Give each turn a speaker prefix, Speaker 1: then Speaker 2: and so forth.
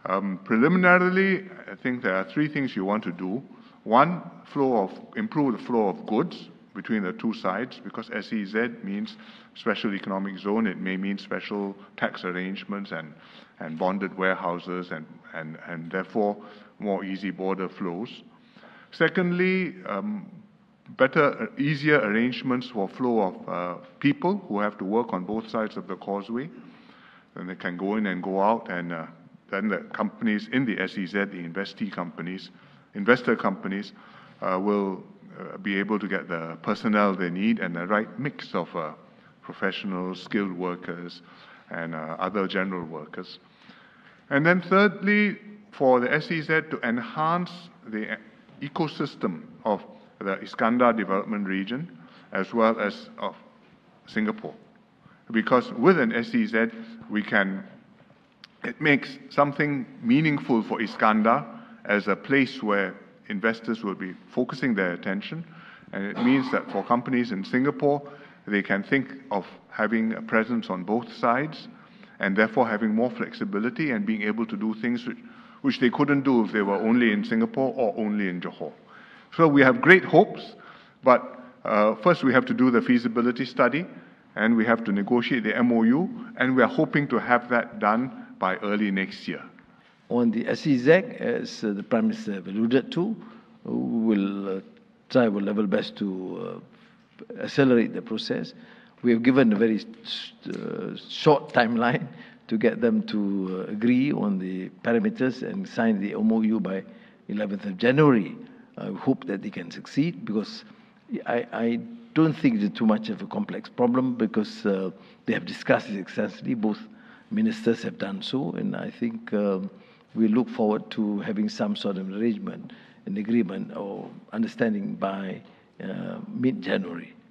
Speaker 1: Preliminarily, I think there are three things you want to do. One, improve the flow of goods between the two sides, because SEZ means special economic zone. It may mean special tax arrangements and bonded warehouses and therefore more easy border flows. Secondly, easier arrangements for flow of people who have to work on both sides of the causeway. Then they can go in and go out, and then the companies in the SEZ, the investor companies, will be able to get the personnel they need and the right mix of professional, skilled workers and other general workers. And then thirdly, for the SEZ to enhance the ecosystem of the Iskandar development region as well as of Singapore. Because with an SEZ, it makes something meaningful for Iskandar as a place where investors will be focusing their attention. And it means that for companies in Singapore, they can think of having a presence on both sides and therefore having more flexibility and being able to do things which they couldn't do if they were only in Singapore or only in Johor. So we have great hopes, but first we have to do the feasibility study and we have to negotiate the MOU, and we are hoping to have that done by early next year.
Speaker 2: On the SEZ, as the Prime Minister alluded to, we will try our level best to accelerate the process. We have given a very short timeline to get them to agree on the parameters and sign the MOU by 11th of January. I hope that they can succeed, because I don't think it's too much of a complex problem, because they have discussed it extensively. Both ministers have done so, and I think we look forward to having some sort of arrangement, an agreement or understanding by mid-January.